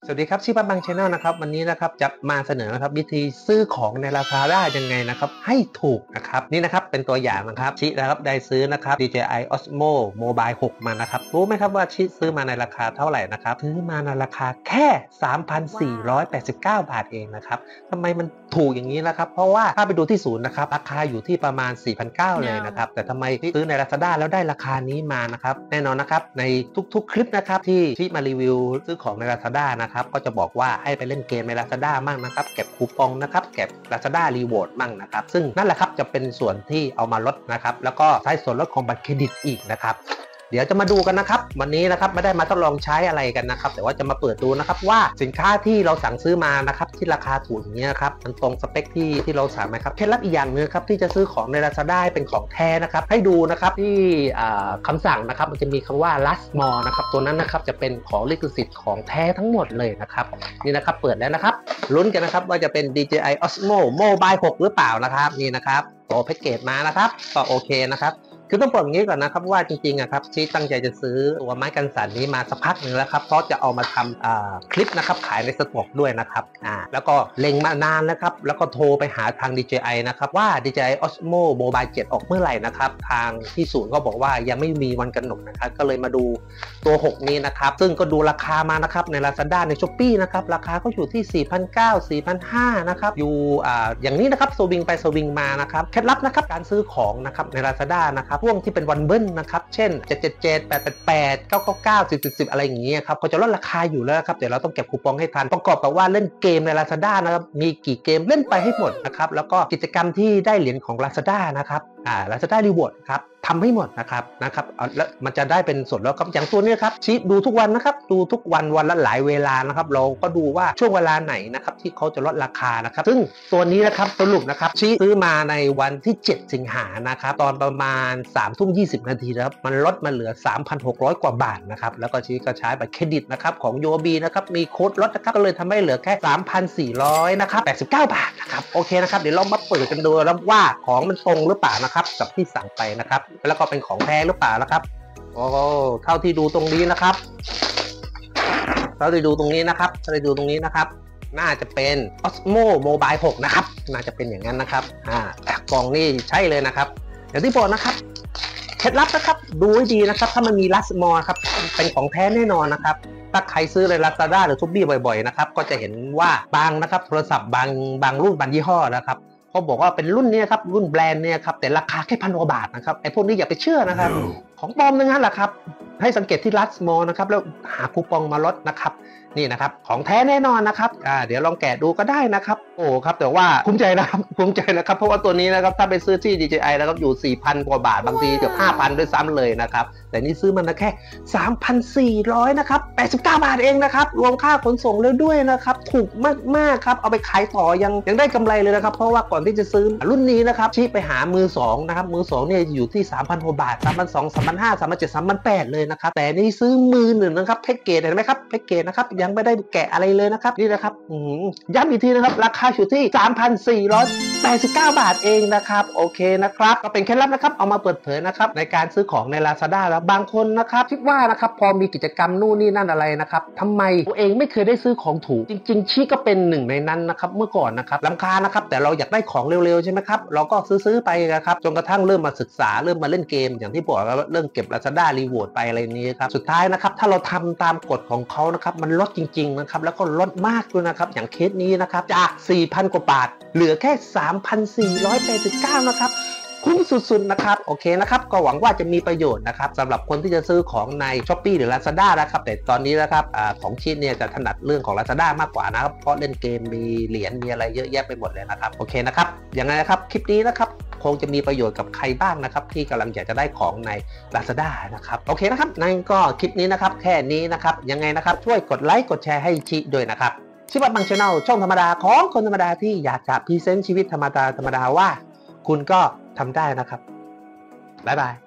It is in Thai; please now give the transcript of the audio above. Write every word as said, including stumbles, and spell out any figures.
สวัสดีครับชื่อบ้านบางชาแนลนะครับวันนี้นะครับจะมาเสนอนะครับวิธีซื้อของในราคาได้ยังไงนะครับให้ถูกนะครับนี่นะครับเป็นตัวอย่างนะครับชินะครับได้ซื้อนะครับ ดี เจ ไอ Osmo Mobile หกมานะครับรู้ไหมครับว่าชิซื้อมาในราคาเท่าไหร่นะครับซื้อมาในราคาแค่ สามพันสี่ร้อยแปดสิบเก้า บาทเองนะครับทำไมมันถูกอย่างนี้นะครับเพราะว่าถ้าไปดูที่ศูนย์นะครับราคาอยู่ที่ประมาณ สี่พันเก้าร้อย เลยนะครับแต่ทำไมซื้อใน Lazada แล้วได้ราคานี้มานะครับแน่นอนนะครับในทุกๆคลิปนะครับที่ที่มารีวิวซื้อของใน Lazada นะครับก็จะบอกว่าให้ไปเล่นเกมใน Lazada มั่งนะครับเก็บคูปองนะครับเก็บ Lazada Reward มั่งนะครับซึ่งนั่นแหละครับจะเป็นส่วนที่เอามาลดนะครับแล้วก็ใช้ส่วนลดของบัตรเครดิตอีกนะครับเดี๋ยวจะมาดูกันนะครับวันนี้นะครับไม่ได้มาทดลองใช้อะไรกันนะครับแต่ว่าจะมาเปิดดูนะครับว่าสินค้าที่เราสั่งซื้อมานะครับที่ราคาถูกอย่างนี้นะครับมันตรงสเปคที่ที่เราสั่งไหมครับเคล็ดลับอีกอย่างนึงครับที่จะซื้อของใน Lazada เป็นของแท้นะครับให้ดูนะครับที่คำสั่งนะครับมันจะมีคำว่า last more นะครับตัวนั้นนะครับจะเป็นของลิขสิทธิ์ของแท้ทั้งหมดเลยนะครับนี่นะครับเปิดแล้วนะครับลุ้นกันนะครับว่าจะเป็น ดี เจ ไอ Osmo Mobile หกหรือเปล่านะครับนี่นะครับโอ้แพ็กเกจมานะครับก็โอเคนะครับคือต้องบอกอย่างนี้ก่อนนะครับว่าจริงๆอะครับที่ตั้งใจจะซื้อตัวไม้กันสั่นนี้มาสักพักหนึ่งแล้วครับเพราะจะเอามาทำคลิปนะครับขายในสต็อกด้วยนะครับอ่าแล้วก็เล็งมานานแล้วครับแล้วก็โทรไปหาทาง ดี เจ ไอ นะครับว่า ดี เจ ไอ Osmo Mobile เจ็ดออกเมื่อไหร่นะครับทางที่ศูนย์ก็บอกว่ายังไม่มีวันกำหนดนะครับก็เลยมาดูตัวหกนี้นะครับซึ่งก็ดูราคามานะครับใน Lazada ใน Shopee นะครับราคาก็อยู่ที่ สี่พันเก้าร้อย สี่พันห้าร้อย นะครับอยู่อ่าอย่างนี้นะครับสวิงไปสวิงมานะครับเคล็ดลับนะครับการซื้อของนะครับใน Lazada นะครับพวกที่เป็นวันเบิ้ลนะครับเช่นเจ็ด เจ็ด เจ็ด แปด แปด แปด เก้า เก้า เก้า สิบ สิบ สิบอะไรอย่างเงี้ยครับเขาจะลดราคาอยู่แล้วครับเดี๋ยวเราต้องเก็บคูปองให้ทันประกอบกับว่าเล่นเกมใน Lazada นะครับมีกี่เกมเล่นไปให้หมดนะครับแล้วก็กิจกรรมที่ได้เหรียญของ Lazada นะครับอ่า Lazada Reward ครับทำให้หมดนะครับนะครับแล้วมันจะได้เป็นส่วนลดครับอย่างตัวนี้ครับชี้ดูทุกวันนะครับดูทุกวันวันละหลายเวลานะครับเราก็ดูว่าช่วงเวลาไหนนะครับที่เขาจะลดราคานะครับซึ่งตัวนี้นะครับสรุปนะครับชี้ซื้อมาในวันที่เจ็ดสิงหานะครับตอนประมาณสามทุ่มยี่สิบนาทีครับมันลดมาเหลือ สามพันหกร้อย กว่าบาทนะครับแล้วก็ชี้ก็ใช้บัตรเครดิตนะครับของ ยู โอ บี นะครับมีโค้ดลดนะครับก็เลยทำให้เหลือแค่ สามพันสี่ร้อย นะครับแปดสิบเก้า บาทนะครับโอเคนะครับเดี๋ยวเรามาเปิดกันดูแล้วว่าของมันตรงหรือเปล่านะครับกับที่สั่งไปนะครับแล้วก็เป็นของแท้หรือเปล่านะครับโอ้เท่าที่ดูตรงนี้นะครับเท่าที่ดูตรงนี้นะครับเท่าที่ดูตรงนี้นะครับน่าจะเป็น Osmo Mobile หกนะครับน่าจะเป็นอย่างนั้นนะครับอ่ากล่องนี่ใช่เลยนะครับอย่างที่บอกนะครับเคล็ดลับนะครับดูให้ดีนะครับถ้ามันมี last more ครับเป็นของแท้แน่นอนนะครับถ้าใครซื้อใน Lazada หรือ Shopee บ่อยๆนะครับก็จะเห็นว่าบางนะครับโทรศัพท์บางบางรุ่นบางยี่ห้อนะครับเขาบอกว่าเป็นรุ่นนี้ครับรุ่นแบรนด์เนี่ยครับแต่ราคาแค่พันกว่าบาทนะครับไอ้พวกนี้อย่าไปเชื่อนะครับ no. ของปลอมทั้งนั้นแหละครับให้สังเกตที่ last more นะครับแล้วหาคูปองมาลดนะครับนี่นะครับของแท้แน่นอนนะครับอ่าเดี๋ยวลองแกะดูก็ได้นะครับโอ้ครับแต่ว่าภูมิใจนะครับภูมิใจนะครับเพราะว่าตัวนี้นะครับถ้าไปซื้อที่ ดี เจ ไอ แล้วก็อยู่ สี่พัน กว่าบาทบางทีเกือบ ห้าพัน ด้วยซ้ำเลยนะครับแต่นี่ซื้อมันแค่ สามพันสี่ร้อย นะครับแปดสิบเก้า บาทเองนะครับรวมค่าขนส่งแล้วด้วยนะครับถูกมากๆครับเอาไปขายต่อยังยังได้กำไรเลยนะครับเพราะว่าก่อนที่จะซื้อรุ่นนี้นะครับชี้ไปหามือสองนะครับมือสองเนี่ยอยู่ที่ สามพัน กว่าบาท สามพันสองร้อย สามพันห้าร้อย สามพันเจ็ดร้อย สามพันแปดร้อย เลยนะครับแต่นี่ซื้อมือหนึ่งนะครับแพ็กเกจเห็นไหมครับแพ็กเกจนะครับยังไม่ได้แกะอะไรเลยนะครับนี่นะครับย้ำอีกทีนะครับราคาอยู่ที่ สามพันสี่ร้อยแปดสิบเก้า บาทเองนะครับโอเคนะครับก็เป็นเคล็ดลับนะครับเอามาเปิดเผยนะครับในการซื้อของใน Lazada แล้วบางคนนะครับคิดว่านะครับพอมีกิจกรรมนู่นนี่นั่นอะไรนะครับทำไมตัวเองไม่เคยได้ซื้อของถูกจริงๆชี้ก็เป็นหนึ่งในนั้นนะครับเมื่อก่อนนะครับรำคาญนะครับแต่เราอยากได้ของเร็วๆใช่ไหมครับเราก็ซื้อๆไปนะครับจนกระทั่งเริ่มมาศึกษาเริ่มมาเล่นเกมอย่างที่บอกแล้วเริ่มเก็บ Lazada Reward ไปอะไรนี้ครับสุดท้ายนะครับถ้าเราทำตามกฎของเขานะครับมันลดจริงๆนะครับแล้วก็ลดมากด้วยนะครับอย่างเคสนี้นะครับจาก สี่พัน กว่าบาทเหลือแค่ สามพันสี่ร้อยแปดสิบเก้า นะครับคุ้มสุดๆนะครับโอเคนะครับก็หวังว่าจะมีประโยชน์นะครับสำหรับคนที่จะซื้อของใน Shopee หรือ Lazada นะครับแต่ตอนนี้นะครับอของชิ้นเนี่ยจะถนัดเรื่องของ Lazada มากกว่านะครับเพราะเล่นเกมมีเหรียญมีอะไรเยอะแยะไปหมดเลยนะครับโอเคนะครับอย่างไรนะครับคลิปนี้นะครับคงจะมีประโยชน์กับใครบ้างนะครับที่กำลังอยากจะได้ของใน Lazada นะครับโอเคนะครับนั่นก็คลิปนี้นะครับแค่นี้นะครับยังไงนะครับช่วยกดไลค์กดแชร์ให้ชิด้วยนะครับชิบับบางชาแนลช่องธรรมดาของคนธรรมดาที่อยากจะพรีเซนต์ชีวิตธรรมดาธรรมดาว่าคุณก็ทำได้นะครับบ๊ายบาย